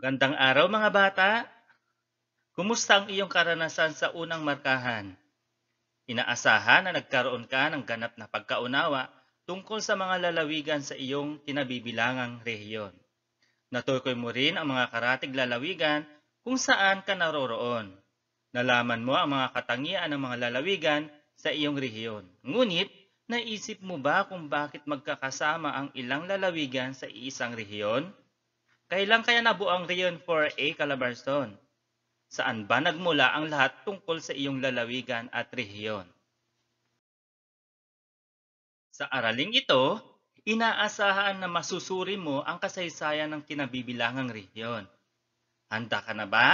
Magandang araw mga bata! Kumusta ang iyong karanasan sa unang markahan? Inaasahan na nagkaroon ka ng ganap na pagkaunawa tungkol sa mga lalawigan sa iyong kinabibilangang rehiyon. Natukoy mo rin ang mga karatig lalawigan kung saan ka naroroon. Nalaman mo ang mga katangian ng mga lalawigan sa iyong rehiyon. Ngunit, naisip mo ba kung bakit magkakasama ang ilang lalawigan sa iisang rehiyon? Kailan kaya nabuo ang Rehiyon 4A Calabarzon? Saan ba nagmula ang lahat tungkol sa iyong lalawigan at rehiyon? Sa araling ito, inaasahan na masusuri mo ang kasaysayan ng kinabibilangang rehiyon. Handa ka na ba?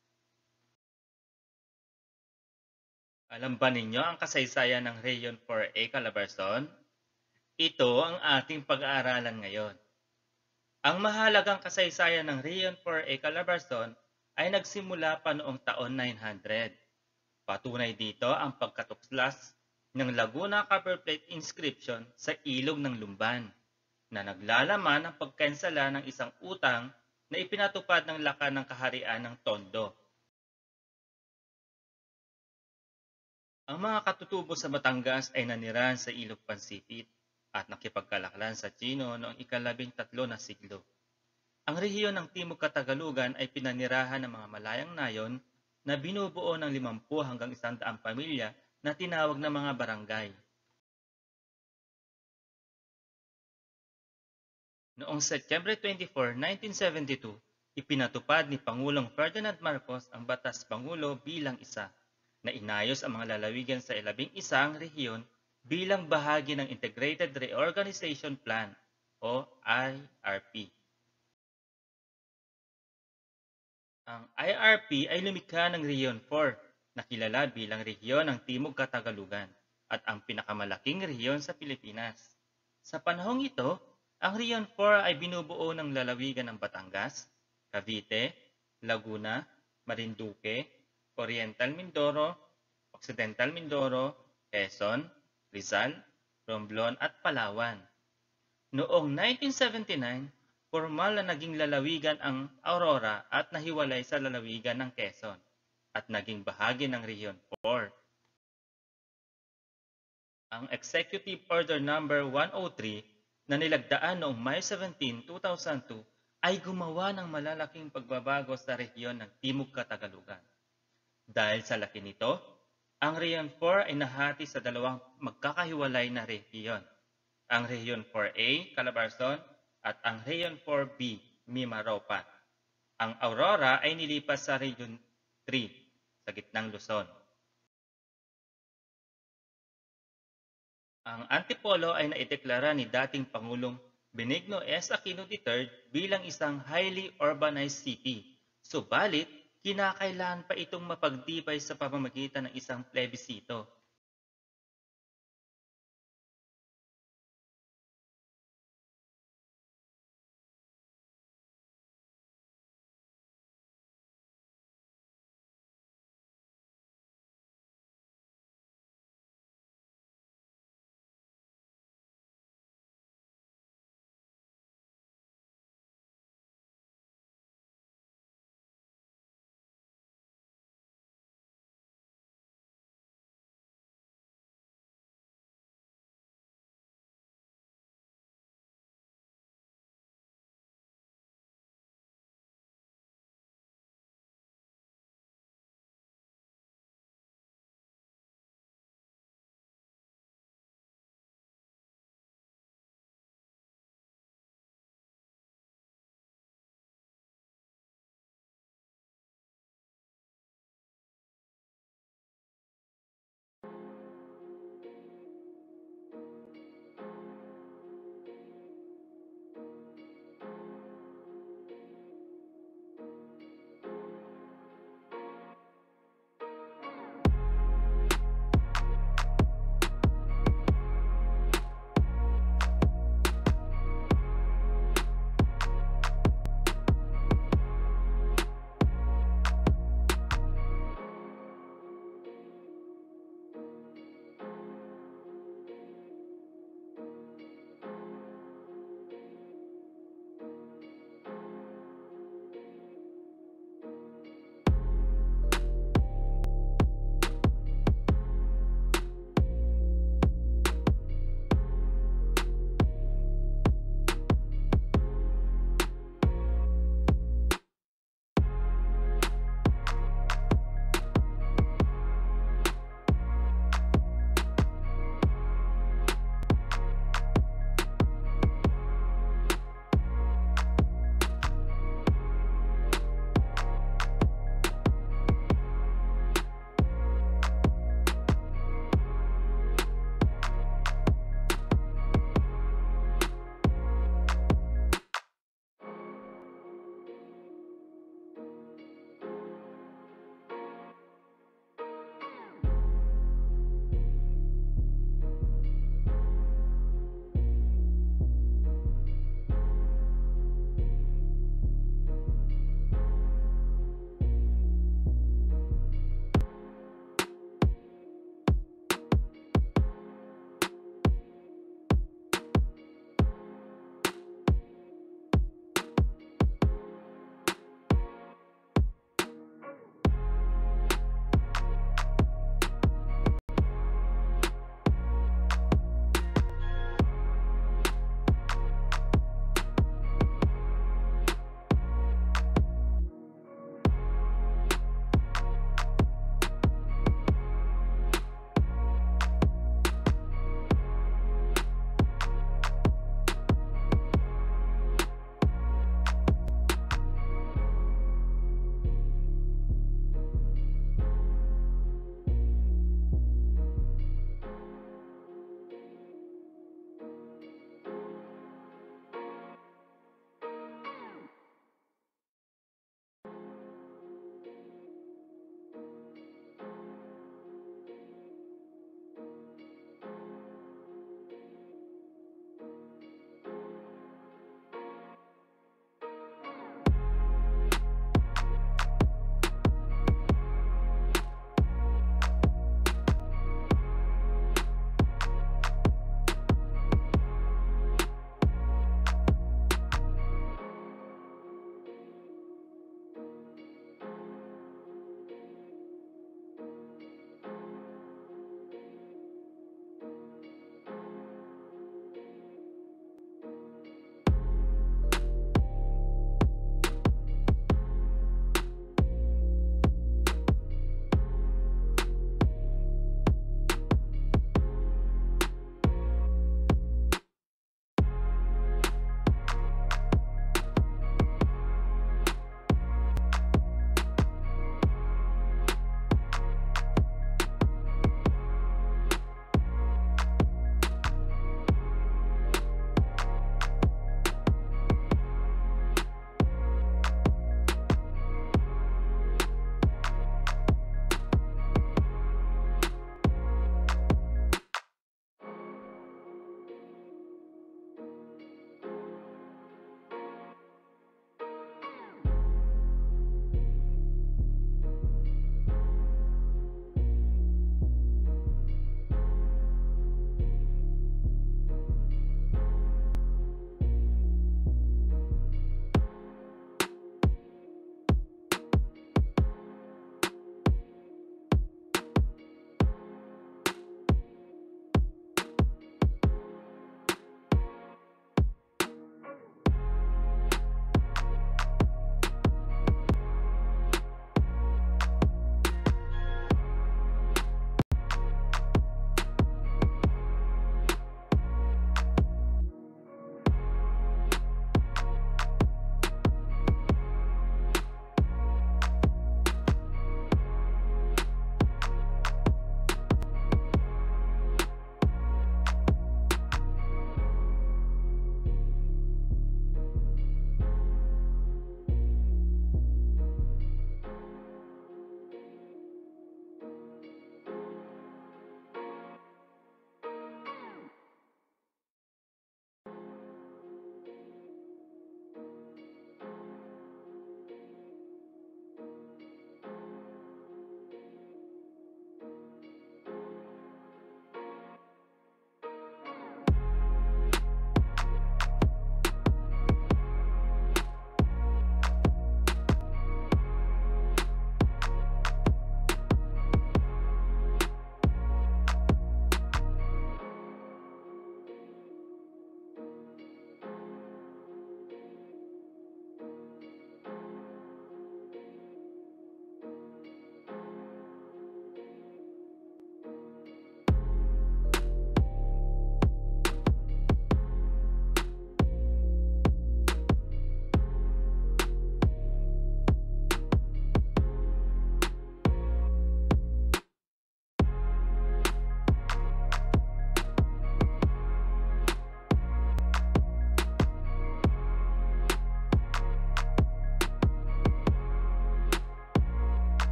Alam ba ninyo ang kasaysayan ng Rehiyon 4A Calabarzon? Ito ang ating pag-aaralan ngayon. Ang mahalagang kasaysayan ng Rehiyon 4A Calabarzon ay nagsimula pa noong taon 900. Patunay dito ang pagkatuklas ng Laguna Copperplate inscription sa ilog ng Lumban na naglalaman ng pagkansala ng isang utang na ipinatupad ng lakan ng kaharian ng Tondo. Ang mga katutubo sa Batangas ay nanirahan sa Ilog Pansipit at nakipagkalaklan sa Chino noong ika-13 na siglo. Ang rehiyon ng Timog Katagalugan ay pinanirahan ng mga malayang nayon na binubuo ng 50 hanggang 100 pamilya na tinawag na mga barangay. Noong Setyembre 24, 1972, ipinatupad ni Pangulong Ferdinand Marcos ang Batas Pangulo bilang isa na inayos ang mga lalawigan sa 11 rehiyon bilang bahagi ng Integrated Reorganization Plan o IRP. Ang IRP ay lumikha ng Rehiyon 4 na kilala bilang Rehiyon ng Timog Katagalugan at ang pinakamalaking rehiyon sa Pilipinas. Sa panahong ito, ang Rehiyon 4 ay binubuo ng lalawigan ng Batangas, Cavite, Laguna, Marinduque, Oriental Mindoro, Occidental Mindoro, Quezon, Rizal, Romblon at Palawan. Noong 1979, formal na naging lalawigan ang Aurora at nahiwalay sa lalawigan ng Quezon at naging bahagi ng Rehiyon 4. Ang Executive Order No. 103 na nilagdaan noong May 17, 2002 ay gumawa ng malalaking pagbabago sa rehiyon ng Timog Katagalugan. Dahil sa laki nito, ang Rehiyon 4 ay nahati sa dalawang magkakahiwalay na rehiyon, ang Rehiyon 4A, Calabarzon, at ang Rehiyon 4B, Mimaropa. Ang Aurora ay nilipas sa Rehiyon 3 sa gitnang Luzon. Ang Antipolo ay naideklara ni dating Pangulong Benigno S. Aquino III bilang isang highly urbanized city. Subalit, kinakailangan pa itong mapagtibay sa pamamagitan ng isang plebisito